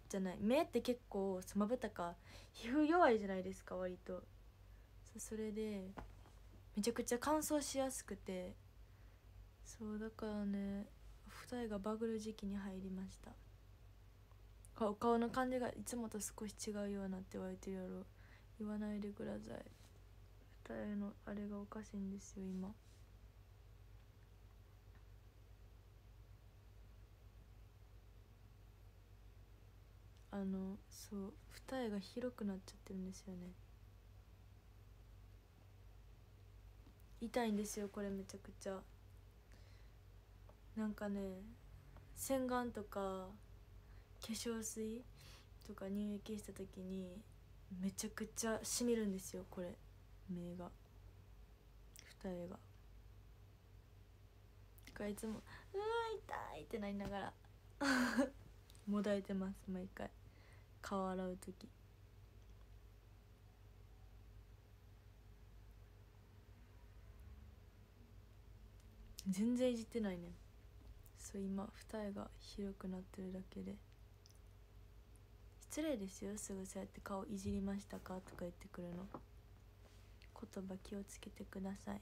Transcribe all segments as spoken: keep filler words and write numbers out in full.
じゃない、目って結構まぶたか皮膚弱いじゃないですか割と。そそれでめちゃくちゃ乾燥しやすくて、そうだからね二重がバグる時期に入りました。お顔の感じがいつもと少し違うようなって言われてるやろ。言わないでください。二重のあれがおかしいんですよ今。あのそう二重が広くなっちゃってるんですよね。痛いんですよこれめちゃくちゃ。なんかね洗顔とか化粧水とか乳液した時にめちゃくちゃしみるんですよこれ、目が二重が。だからいつも「うわ痛い」ってなりながらもだえてます毎回顔洗う時。全然いじってないね。そう今二重が広くなってるだけで。失礼ですよすぐそうやって顔いじりましたかとか言ってくるの。言葉気をつけてください。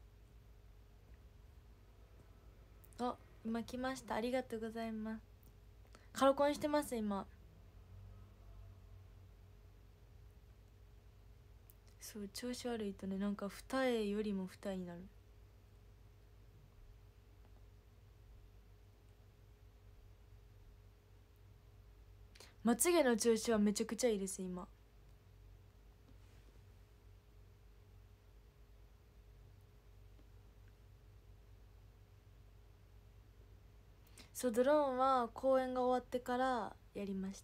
あ、今来ました、ありがとうございます。カラコンしてます今。そう調子悪いとねなんか二重よりも二重になる。まつげの調子はめちゃくちゃいいです今。そうドローンは公演が終わってからやりました。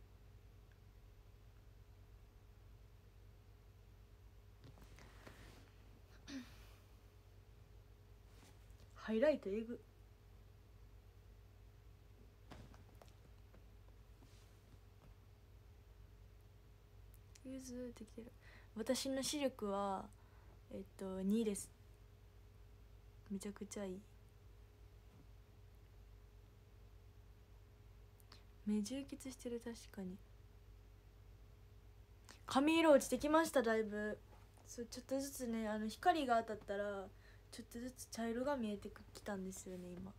ハイライトえぐ。ゆずってきてる。私の視力はえっとにです。めちゃくちゃいい。目充血してる。確かに髪色落ちてきましただいぶ。そうちょっとずつねあの光が当たったらちょっとずつ茶色が見えてきたんですよね今。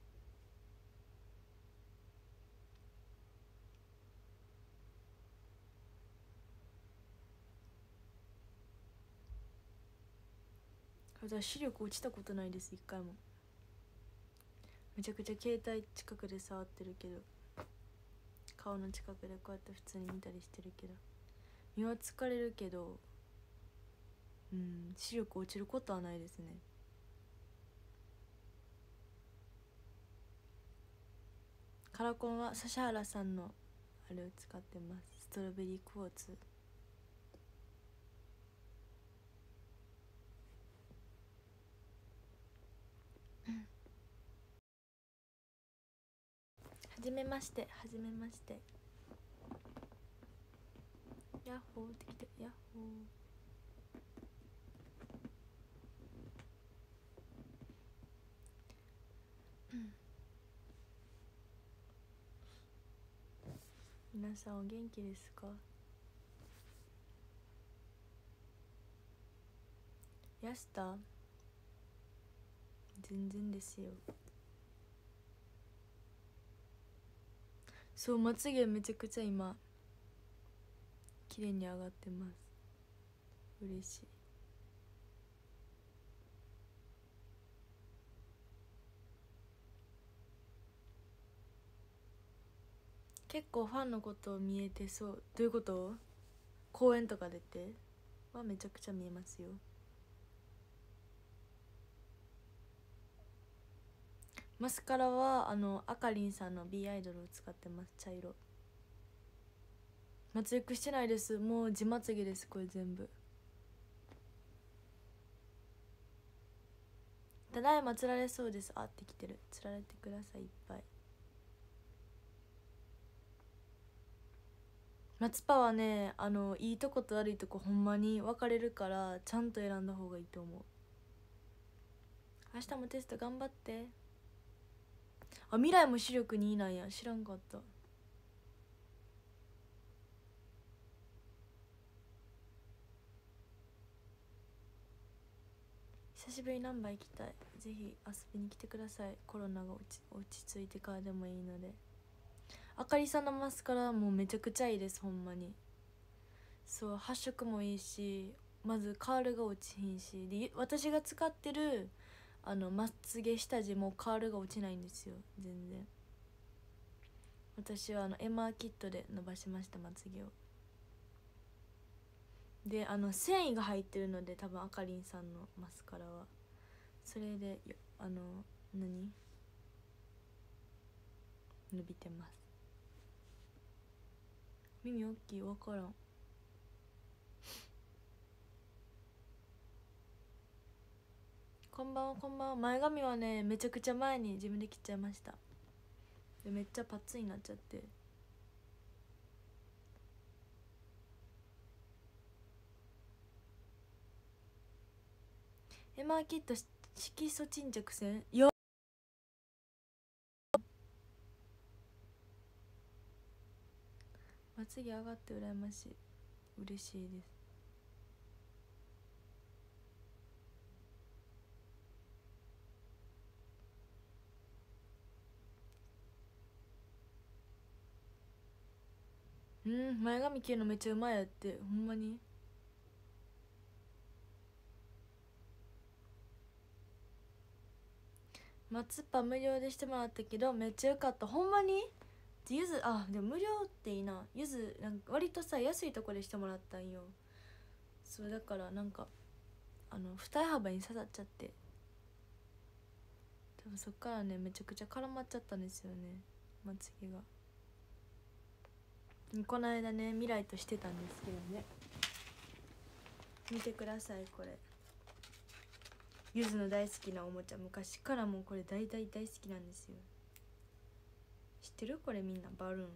私視力落ちたことないです一回も。めちゃくちゃ携帯近くで触ってるけど、顔の近くでこうやって普通に見たりしてるけど、目は疲れるけどうん視力落ちることはないですね。カラコンは指原さんのあれを使ってます。ストロベリークォーツ。はじめましてはじめまして。ヤッホーってきて、ヤッホー。皆さんお元気ですか？ヤスタ全然ですよ。そうまつげめちゃくちゃ今綺麗に上がってます。嬉しい。結構ファンのこと見えてそう。どういうこと？公園とか出てはめちゃくちゃ見えますよ。マスカラはあのあかりんさんの B アイドルを使ってます。茶色。まつゆくしてないです。もう地まつげですこれ全部。ただいまつられそうです。あってきてる。つられてくださいいっぱい。夏パはねあのいいとこと悪いとこほんまに分かれるからちゃんと選んだ方がいいと思う。明日もテスト頑張って。あ未来も視力にいなんや知らんかった。 久しぶりに難波行きたい。ぜひ遊びに来てください。コロナが落ち落ち着いてからでもいいので。あかりさんのマスカラもうめちゃくちゃいいです、ほんまに。そう、発色もいいし、まずカールが落ちひんし、で私が使ってるあのまつげ下地もカールが落ちないんですよ、全然。私はあのエマーキットで伸ばしました、まつげを。であの繊維が入ってるので、多分あかりんさんのマスカラはそれであの何伸びてます。耳大きい、分からん。こんばんは、こんばんは。前髪はねめちゃくちゃ前に自分で切っちゃいました。でめっちゃパッツンになっちゃって。エマーキット色素沈着線よ。まつげ上がって羨ましい。嬉しいです。うん、前髪切るのめっちゃうまいやって。ほんまに松っぱ無料でしてもらったけどめっちゃよかった。ほんまにゆず、あでも無料っていいな。ゆずなんか割とさ安いとこでしてもらったんよ。そうだからなんかあの二重幅に刺さっちゃって、多分そっからねめちゃくちゃ絡まっちゃったんですよね、まつげが。この間ね未来としてたんですけどね。見てくださいこれ、ゆずの大好きなおもちゃ。昔からもうこれ大大大好きなんですよ。知ってるこれみんな。バルーン。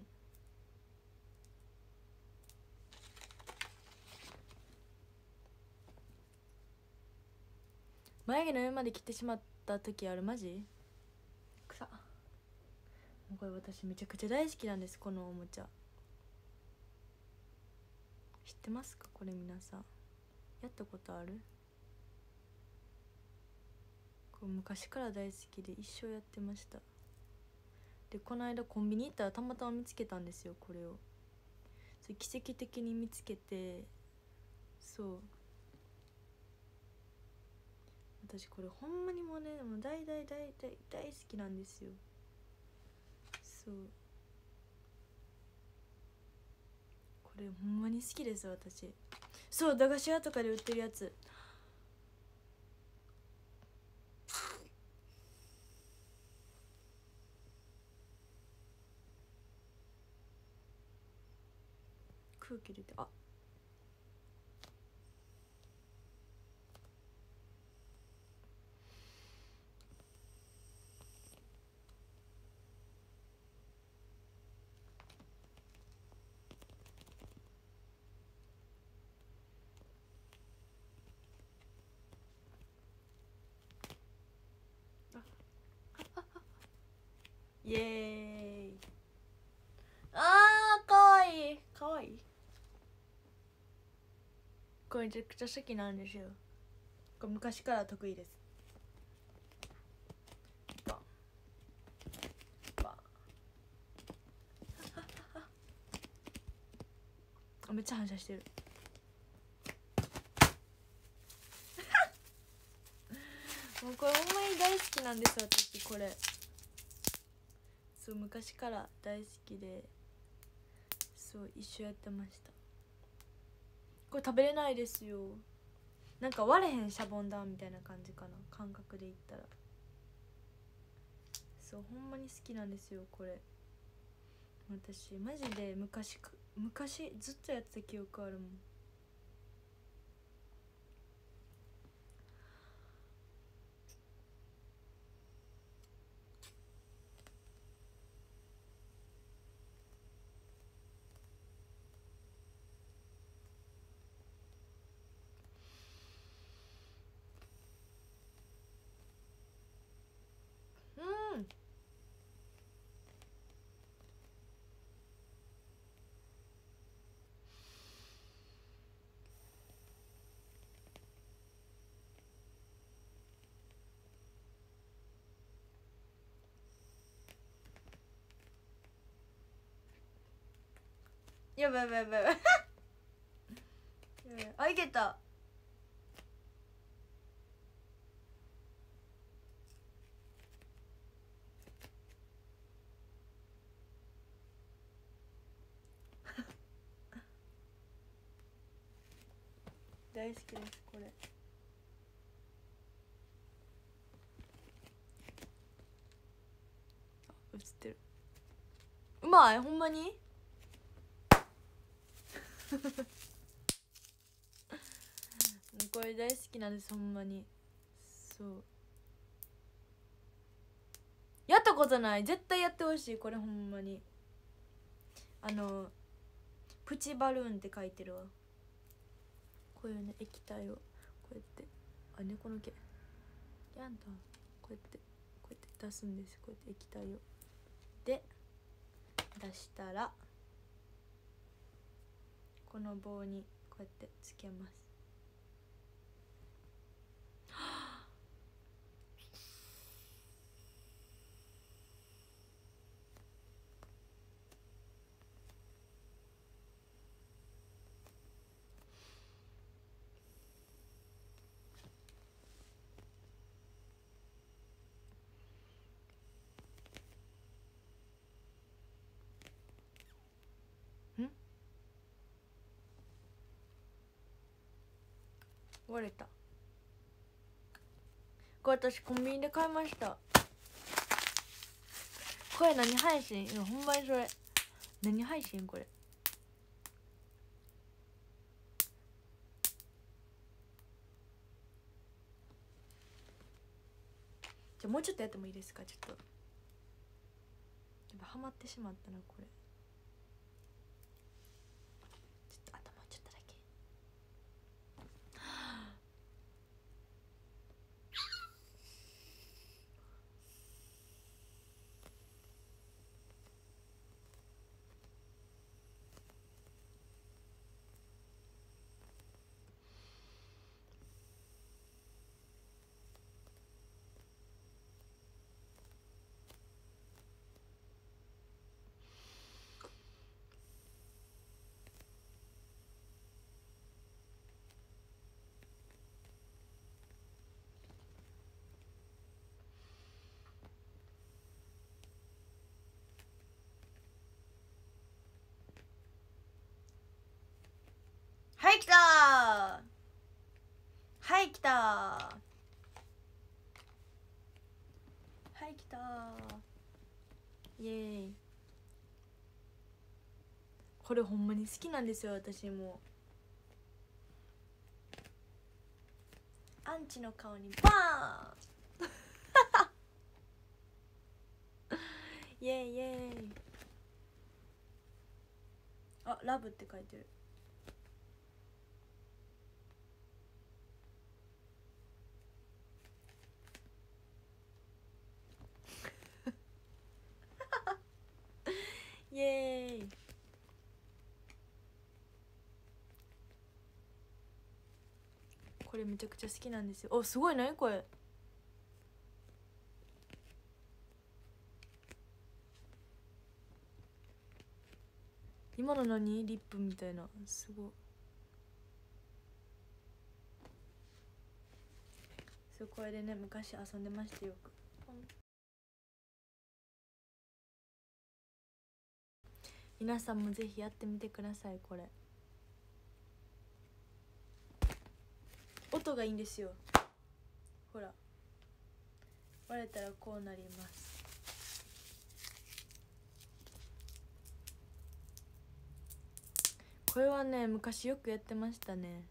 眉毛の上まで切ってしまった時ある。マジくさ。もうこれ私めちゃくちゃ大好きなんです、このおもちゃ。知ってますかこれ。皆さんやったことある？これ昔から大好きで一生やってました。でこの間コンビニ行ったらたまたま見つけたんですよ、これを。それ奇跡的に見つけて、そう私これほんまにもうねもう大大大大大好きなんですよ。そうこれほんまに好きです私。そう駄菓子屋とかで売ってるやつ。空気入れて、あイエーイ。あーかわいいかわいい。これめちゃくちゃ好きなんですよ。これ昔から得意です。バンバンあめっちゃ反射してるもうこれほんまに大好きなんです私これ。そう昔から大好きで、そう一緒やってました。これ食べれないですよ。なんか割れへんシャボン玉みたいな感じかな、感覚で言ったら。そうほんまに好きなんですよこれ。私マジで昔昔ずっとやってた記憶あるもん。うんやばいやばいやばいやばいあ、いけた。大好きですこれ。映ってる。うまい、ほんまにこれ大好きなんです、ほんまに。そう、やったことない。絶対やってほしいこれ、ほんまに。あのプチバルーンって書いてるわ。こういうね液体をこうやって、あ、猫の毛やんだ、こうやってこうやって出すんです。こうやって液体をで出したら、この棒にこうやってつけます。ん割れた。これ私コンビニで買いました。これ何配信？いやほんまにそれ何配信これ。じゃあもうちょっとやってもいいですか。ちょっとやっぱハマってしまったなこれ。ちょっとあともうちょっとだけ。はい来たー、はい来たー、はい来たー、イエーイ。これほんまに好きなんですよ私も。アンチの顔にバーンイエーイイエーイ。あ、ラブって書いてる。イエーイ。これめちゃくちゃ好きなんですよ。お、すごい、何これ。今の何リップみたいな、すごい。そう、これでね昔遊んでましたよく。皆さんもぜひやってみてください。これ音がいいんですよ。ほら割れたらこうなります。これはね昔よくやってましたね。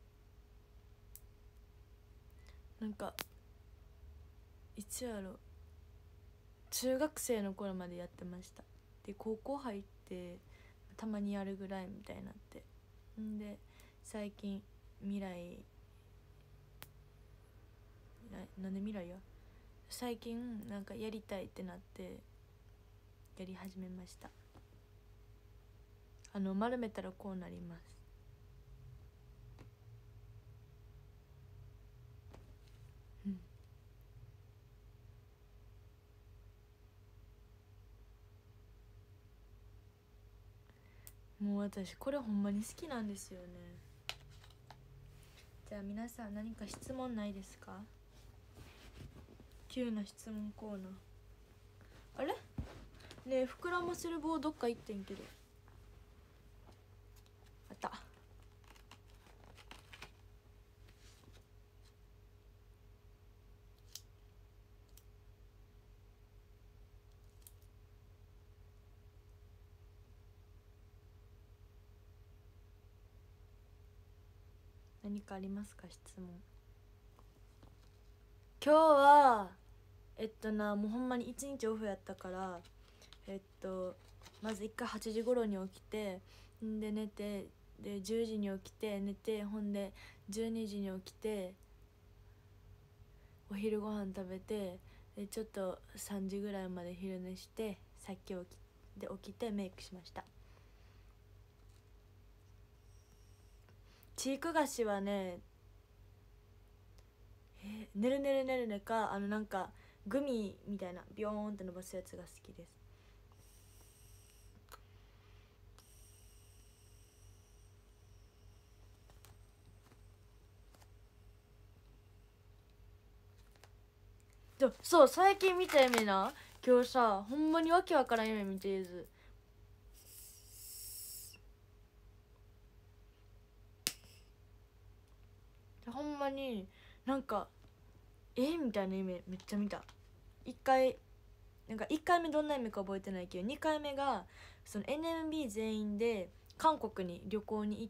なんかいつやろ、中学生の頃までやってました。で高校入ってたまにやるぐらいみたいになって、んで最近未来な、なんで未来や最近なんかやりたいってなってやり始めました。あの丸めたらこうなります。うんもう私これほんまに好きなんですよね。じゃあ皆さん何か質問ないですか？急な質問コーナー。あれねえ、膨らませる棒どっか行ってんけど。あった。何かありますか質問。今日はえっとなもうほんまに一日オフやったから、えっとまず一回はちじ頃に起きて、んで寝て、でじゅうじに起きて寝て、ほんでじゅうにじに起きてお昼ご飯食べて、でちょっとさんじぐらいまで昼寝して、さっき起きで起きてメイクしました。チーク菓子はね、えー、ねるねるねるねか、あのなんかグミみたいなビヨーンって伸ばすやつが好きです。そう、最近見た夢な、今日さほんまにわけわからん夢見てるず。ほんまになんかえみたいな夢めっちゃ見た。一回なんかいっかいめどんな夢か覚えてないけど、にかいめがその エヌエムビー 全員で韓国に旅行に行って、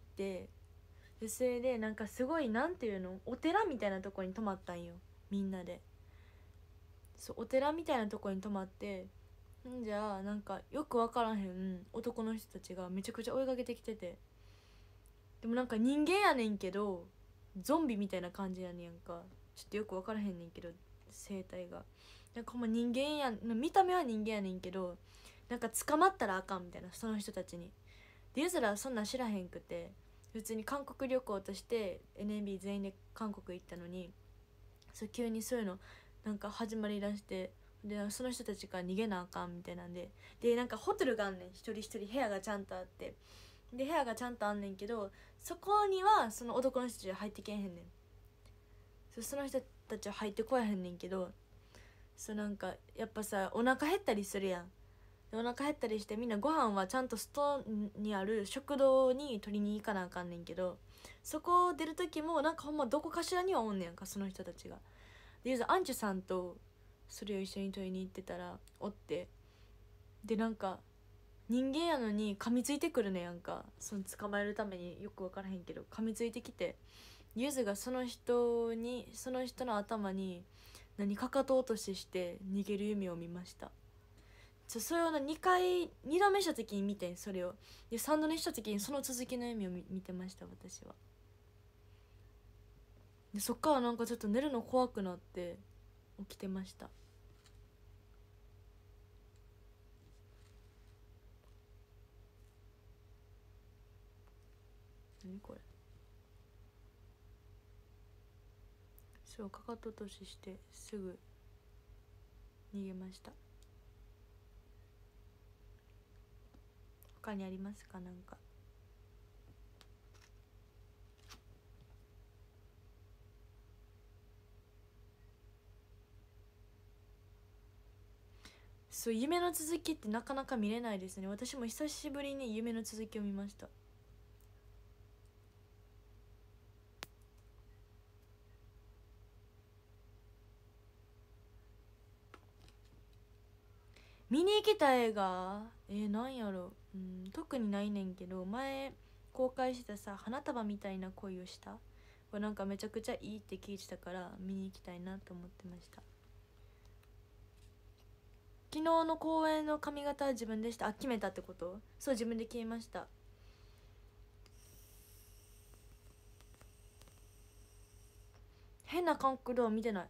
でそれでなんかすごいなんていうの、お寺みたいなとこに泊まったんよ、みんなで。そうお寺みたいなとこに泊まって、んじゃあなんかよく分からへん男の人たちがめちゃくちゃ追いかけてきてて、でもなんか人間やねんけどゾンビみたいな感じやねんか。ちょっとよく分からへんねんけど生態がなんかほんま人間や見た目は人間やねんけど、なんか捕まったらあかんみたいな、その人たちに。でゆずらそんなん知らへんくて、普通に韓国旅行として エヌエムビー 全員で韓国行ったのに、そう急にそういうのなんか始まりだして、でその人たちから逃げなあかんみたいなんで、でなんかホテルがあんねん、一人一人部屋がちゃんとあって、で部屋がちゃんとあんねんけど、そこにはその男の人たちは入ってけえへんねん。そその人たちは入ってこえへんねんけど、そうなんかやっぱさお腹減ったりするやん。でお腹減ったりしてみんなご飯はちゃんと外にある食堂に取りに行かなあかんねんけど、そこを出る時もなんかほんまどこかしらにはおんねやんか、その人たちが。でゆずアンチュさんとそれを一緒に取りに行ってたらおって、でなんか人間やのに噛みついてくるねやんか、その捕まえるために。よく分からへんけど噛みついてきて、ゆずがその人にその人の頭に何かかと落としして逃げる夢を見ました。ちょそれをなにかいにどめした時に見てん、それを。でさんどめした時にその続きの夢を見見てました私は。でそっからなんかちょっと寝るの怖くなって起きてました。何これ。そうかかと落とししてすぐ逃げました。他にありますかなんか。そう夢の続きってなかなか見れないですね。私も久しぶりに夢の続きを見ました。見に行きたい映画えー、なんやろ、うん、特にないねんけど、前公開したさ花束みたいな恋をしたこれなんかめちゃくちゃいいって聞いてたから見に行きたいなと思ってました。昨日の公演の髪型は自分でした。あ、決めたってこと？そう自分で決めました。変な角度は見てない。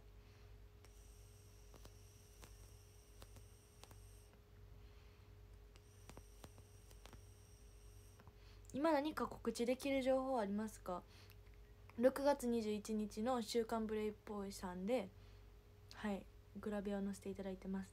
今何か告知できる情報ありますか？ろくがつにじゅういちにちの週刊ブレイボーイさんではいグラビアを載せていただいてます。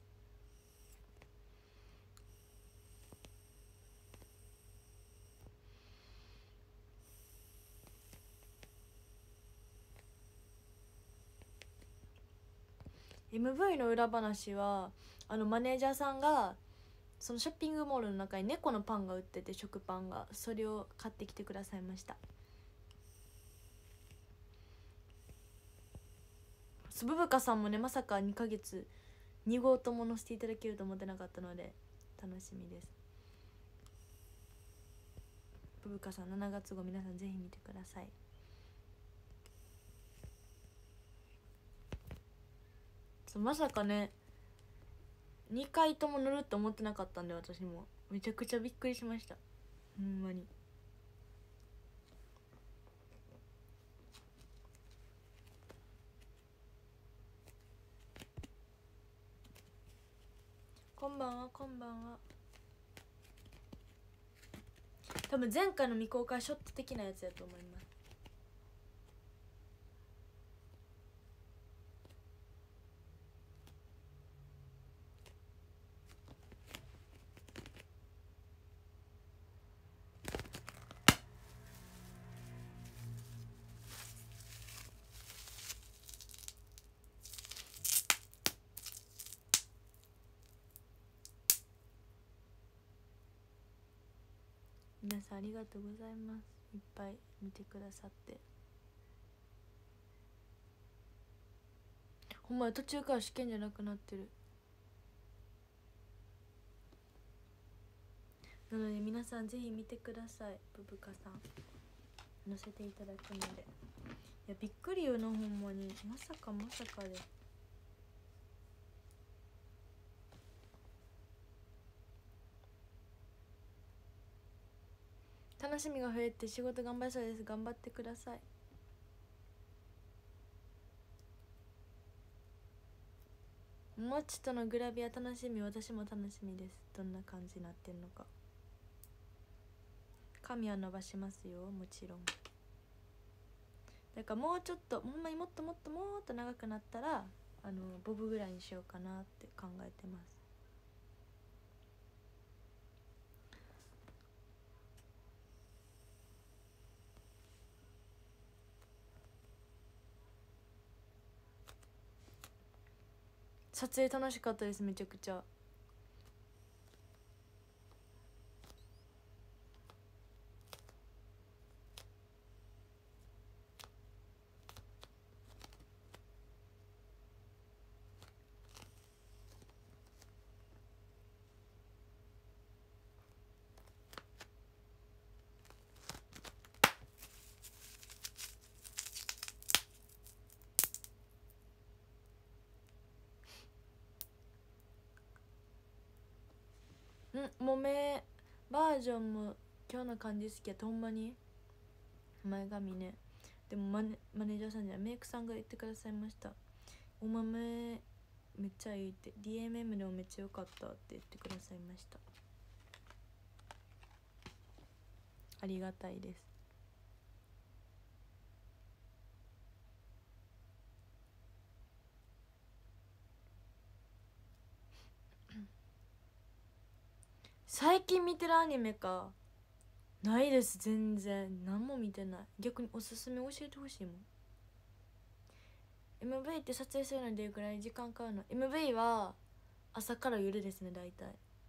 エムブイ の裏話はあのマネージャーさんがそのショッピングモールの中に猫のパンが売ってて、食パンが、それを買ってきてくださいました。ブブカさんもね、まさかにかげつに号とも載せていただけると思ってなかったので楽しみです。ブブカさんしちがつ号、皆さんぜひ見てください。まさかねにかいとも乗るって思ってなかったんで、私もめちゃくちゃびっくりしました、ほんまに。こんばんは、こんばんは。多分前回の未公開ショット的なやつやと思います。皆さんありがとうございます。いっぱい見てくださって。ほんまや、途中から試験じゃなくなってる。なので皆さんぜひ見てください。ブブカさん載せていただくので。いやびっくりよな、ほんまに。まさかまさかで。楽しみが増えて仕事頑張りそうです。頑張ってください。もちとのグラビア楽しみ、私も楽しみです。どんな感じになってんのか。髪は伸ばしますよ、もちろん。だからもうちょっと、ほんまにもっともっともっと長くなったらあのボブぐらいにしようかなって考えてます。撮影楽しかったです、めちゃくちゃ。んもめバージョンも今日の感じ好きやと。ほんまに前髪ね。でもマネマネージャーさんじゃない、メイクさんが言ってくださいました。お豆めっちゃいいって、 ディーエムエム でもめっちゃ良かったって言ってくださいました。ありがたいです。最近見てるアニメか、ないです。全然何も見てない。逆におすすめ教えてほしいもん。 エムブイ って撮影するのにどれぐらい時間かかるの？ エムブイ は朝から夜ですね、大体。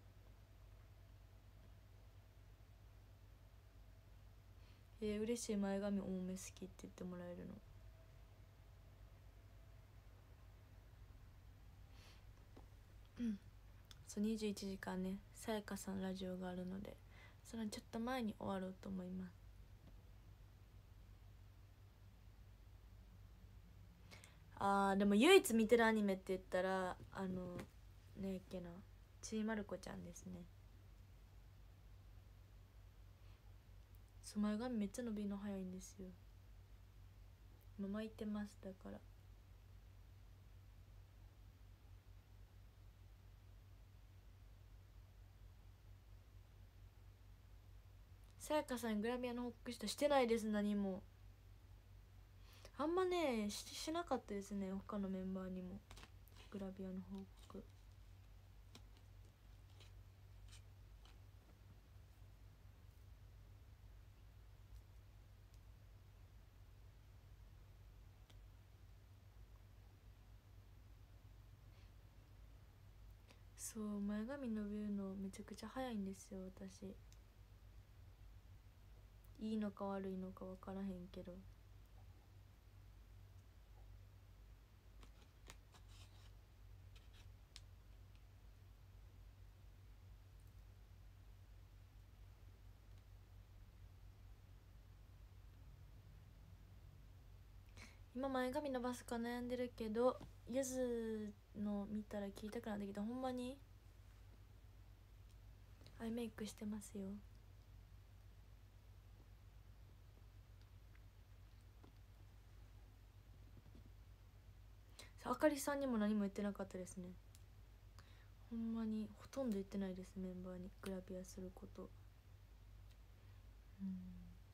えー、嬉しい。前髪重め好きって言ってもらえるの。うんそう、にじゅういちじかんね、さやかさんラジオがあるので、そのちょっと前に終わろうと思います。あーでも唯一見てるアニメって言ったらあのねえっけな、ちいまる子ちゃんですね。そう、前髪めっちゃ伸びるの早いんですよ。今巻いてます。だからさやかさんにグラビアの報告したしてないです。何もあんまね し, しなかったですね。他のメンバーにもグラビアの報告。 そう前髪伸びるのめちゃくちゃ早いんですよ私。いいのか悪いのか分からへんけど。今前髪伸ばすか悩んでるけど、ゆずの見たら切りたくなってきた。ほんまにアイメイクしてますよ。あかりさんにも何も言ってなかったですね。ほんまにほとんど言ってないです。メンバーにグラビアすること。うん、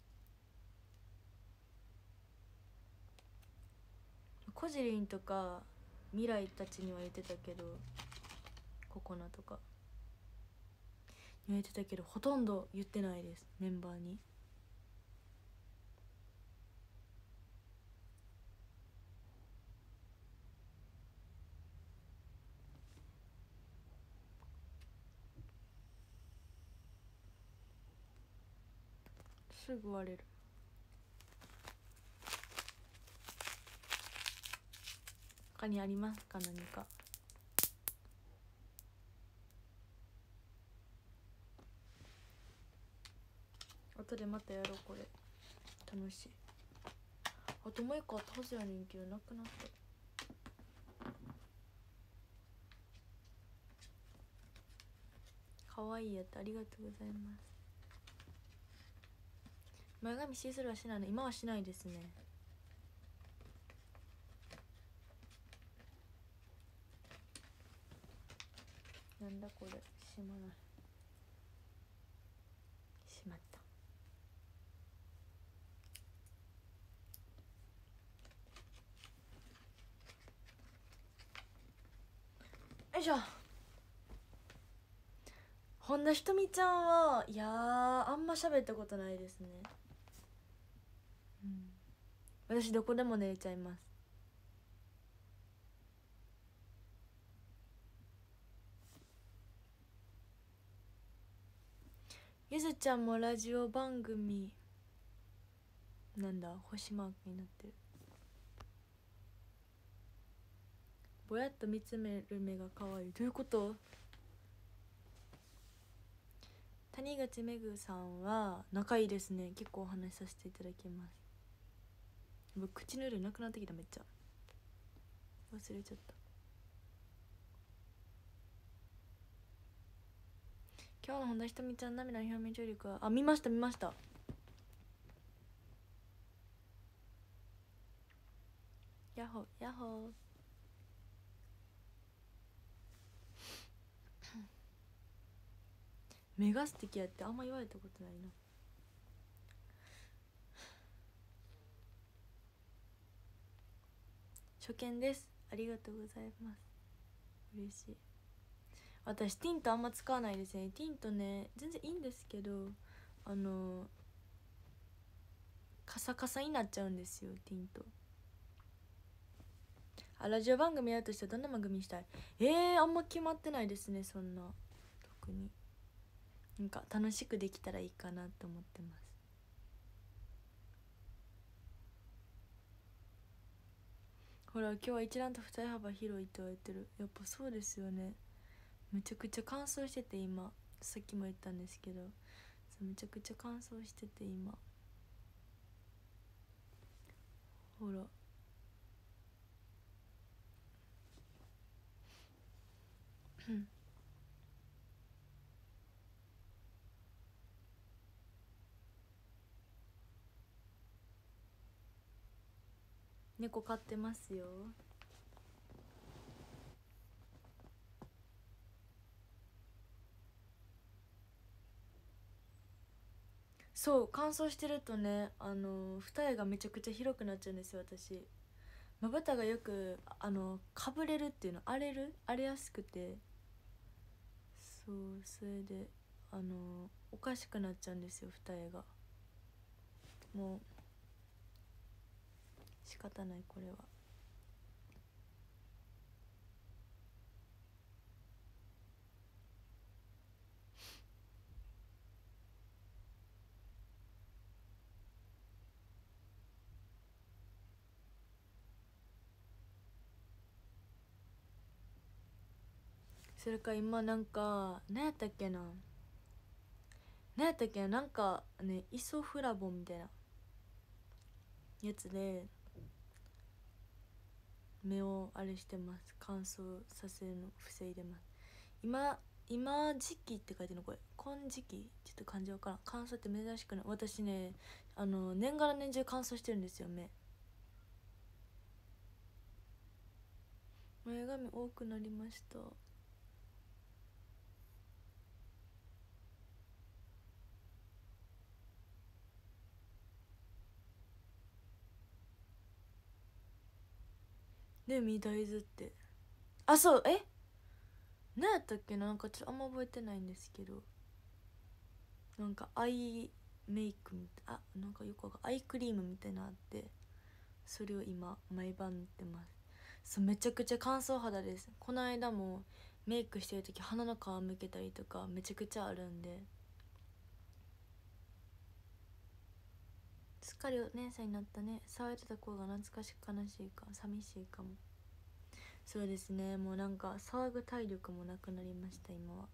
コジリンとか未来たちには言ってたけど、ココナとか言ってたけどほとんど言ってないですメンバーに。すぐ割れる。他にありますか何か。後でまたやろうこれ。楽しい。あともう一個あったはずやねんけどなくなった。かわいいやつありがとうございます。前髪シースルーはしないの。今はしないですね。なんだこれ、しまない。しまった。よいしょ。本田ひとみちゃんはいやーあんま喋ったことないですね。うん、私どこでも寝れちゃいます。ゆずちゃんもラジオ番組なんだ星マークになってる。ぼやっと見つめる目が可愛い。どういうこと？谷口めぐさんは仲いいですね。結構お話しさせていただきます。僕口の色なくなってきた。めっちゃ忘れちゃった。今日の本田ひとみちゃん涙の表面張力はあ見ました見ました。ヤッホーヤッホー。目が素敵やってあんま言われたことないな。初見です。ありがとうございます。嬉しい。私ティントあんま使わないですね。ティントね全然いいんですけど、あのカサカサになっちゃうんですよティント。あラジオ番組やるとしたらどんな番組にしたい？えー、あんま決まってないですね。そんな特になんか楽しくできたらいいかなと思ってます。ほら今日は一段と二重幅広いって言われてる。やっぱそうですよね。めちゃくちゃ乾燥してて今さっきも言ったんですけど、めちゃくちゃ乾燥してて今ほら猫飼ってますよ。そう乾燥してるとね、あの二重がめちゃくちゃ広くなっちゃうんですよ私。まぶたがよくあのかぶれるっていうの、荒れる荒れやすくて、そうそれであのおかしくなっちゃうんですよ二重が。もう仕方ないこれは。 。 それか今なんか何やったっけな何やったっけななんかねイソフラボンみたいなやつで目をあれしてます。乾燥させるの防いでます。今今時期って書いてるのこれ今時期ちょっと漢字わからん。乾燥って珍しくない。私ねあの年がら年中乾燥してるんですよ。目前髪多くなりました。でみ大豆ってあそうえ何やったっけな。なんかちょっとあんま覚えてないんですけどなんかアイメイクみたいあなんかよくわかんアイクリームみたいなのあってそれを今毎晩塗ってます。そうめちゃくちゃ乾燥肌です。この間もメイクしてる時鼻の皮むけたりとかめちゃくちゃあるんで、すっかりお姉さんになったね。騒いでた子が懐かしく悲しいか寂しいかも。そうですねもうなんか騒ぐ体力もなくなりました今は。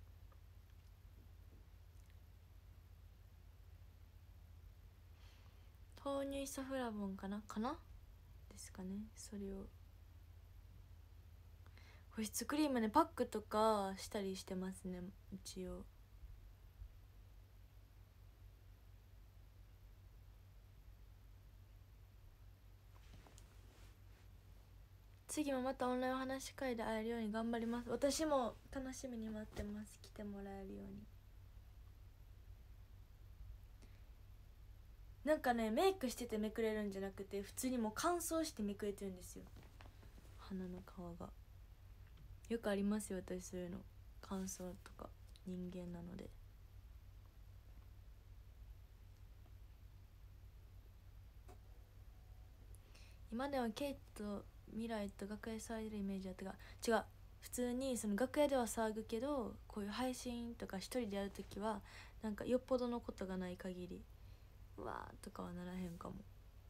豆乳イソフラボンかなかなですかね。それを保湿クリームねパックとかしたりしてますね一応。次もまたオンラインお話し会で会えるように頑張ります。私も楽しみに待ってます。来てもらえるように。なんかねメイクしててめくれるんじゃなくて普通にもう乾燥してめくれてるんですよ鼻の皮が。よくありますよ私そういうの。乾燥とか人間なので。今ではケイと未来と楽屋で騒いでるイメージだったが違う。普通にその楽屋では騒ぐけどこういう配信とか一人でやるときはなんかよっぽどのことがない限りうわーとかはならへんかも。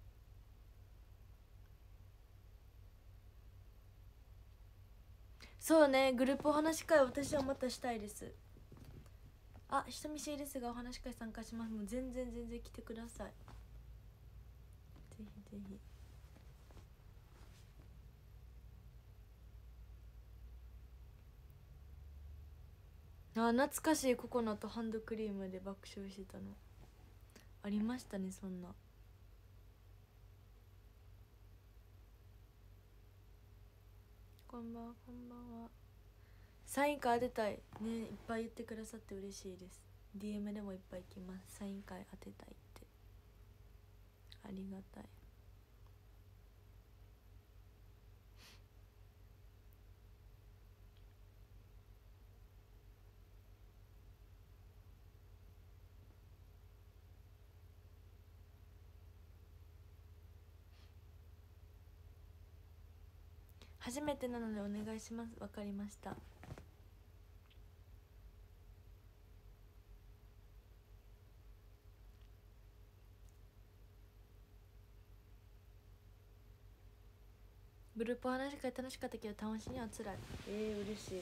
そうねグループお話し会私はまたしたいです。あ人見知りですがお話し会参加します。もう全然全然来てください。ぜひぜひ。あ懐かしいココナットハンドクリームで爆笑してたのありましたね。そんなこんばんはこんばんは。サイン会当てたいね。いっぱい言ってくださって嬉しいです。 ディーエム でもいっぱい来ます。サイン会当てたいってありがたい。初めてなのでお願いします。わかりました。グループお話し会楽しかったけど楽しみはつらい。えー、嬉しい。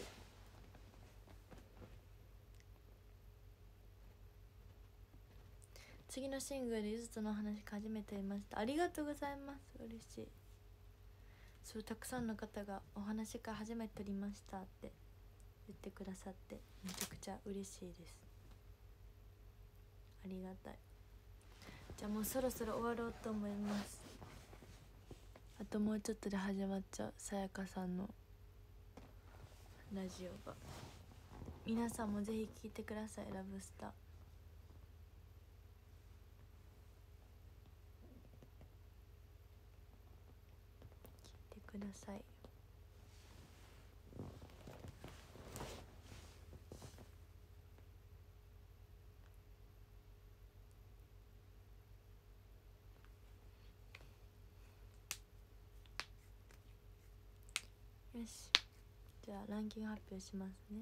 次のシングルでゆずとの話初めて見ました。ありがとうございます。嬉しい。そうたくさんの方がお話し会初めて撮りましたって言ってくださってめちゃくちゃ嬉しいです。ありがたい。じゃあもうそろそろ終わろうと思います。あともうちょっとで始まっちゃうさやかさんのラジオが。皆さんもぜひ聴いてください。ラブスター聴いてください。よしじゃあランキング発表しますね。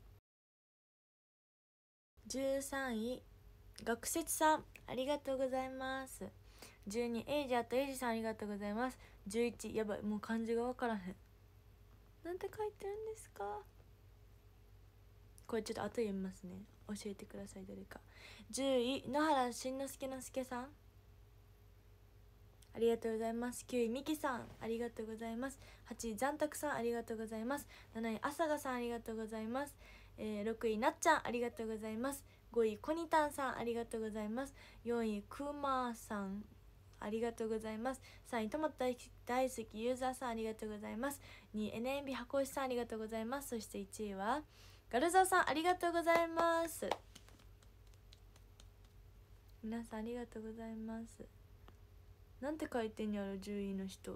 じゅうさんい学説さんありがとうございます。じゅうにエイジャーとエイジさんありがとうございます。じゅういちやばいもう漢字が分からへん。なんて書いてるんですか。 これちょっと後で読みますね。教えてください誰か。じゅうい野原しんのすけのすけさん、ありがとうございます。きゅういみきさん、ありがとうございます。はちいざんたくさん、ありがとうございます。なないあさがさん、ありがとうございます。えー、ろくいなっちゃん、ありがとうございます。ごいこにたんさん、ありがとうございます。よんいくまさん、ありがとうございます。さんいトマト大好きユーザーさん、ありがとうございます。にいエヌエムビー箱推しさん、ありがとうございます。そしていちいはガルザーさん、ありがとうございます。皆さんありがとうございます。なんて書いてんやろじゅういの人。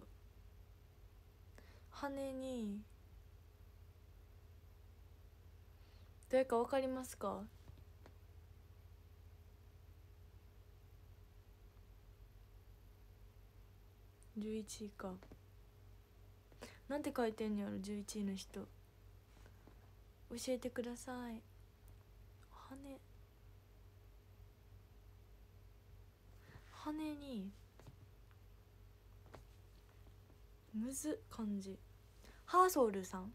羽に誰か分かりますか？じゅういちいか。なんて書いてんやろじゅういちいの人。教えてください。羽羽にむず漢字。ハーソルさん、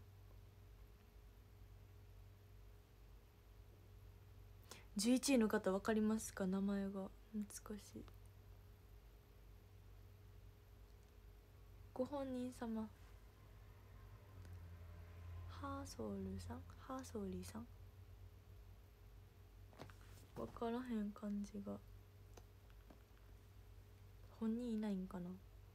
じゅういちいの方分かりますか？名前が難しい。ご本人様、ハーソルさん、ハーソーリーさん、分からへん漢字が。本人いないんかな。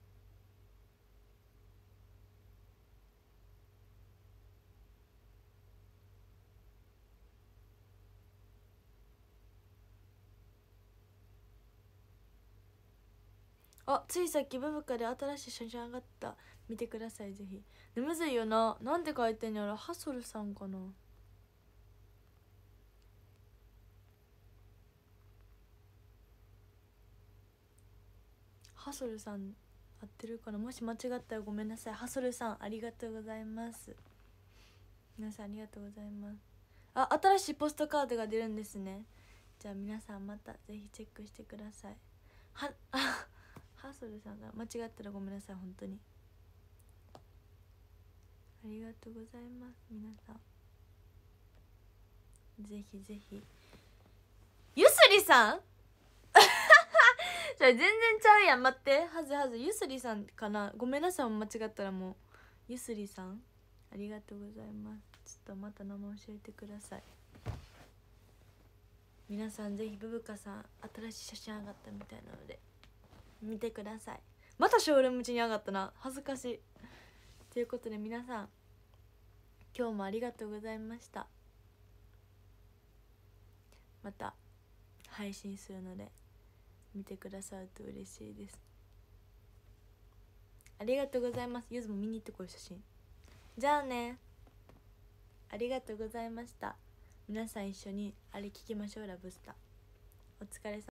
あ、ついさっきブブカで新しい写真上がった。見てくださいぜひ。でむずいよな。なんて書いてんやろ。ハソルさんかな。ハソルさん合ってるかな。もし間違ったらごめんなさい。ハソルさんありがとうございます。皆さんありがとうございます。あ、新しいポストカードが出るんですね。じゃあ皆さんまたぜひチェックしてください。はあハソルさんが間違ったらごめんなさい。本当にありがとうございます。皆さんぜひぜひ。ゆすりさんじゃあ全然ちゃうやん。待って、はずはずゆすりさんかな。ごめんなさい間違ったら。もうゆすりさんありがとうございます。ちょっとまた名前教えてください。皆さんぜひブブカさん新しい写真上がったみたいなので見てください。またショールーム地に上がったな、恥ずかしい。ということで皆さん今日もありがとうございました。また配信するので見てくださると嬉しいです。ありがとうございます。ゆずも見に行ってこい写真。じゃあね、ありがとうございました。皆さん一緒にあれ聞きましょう。ラブスターお疲れ様。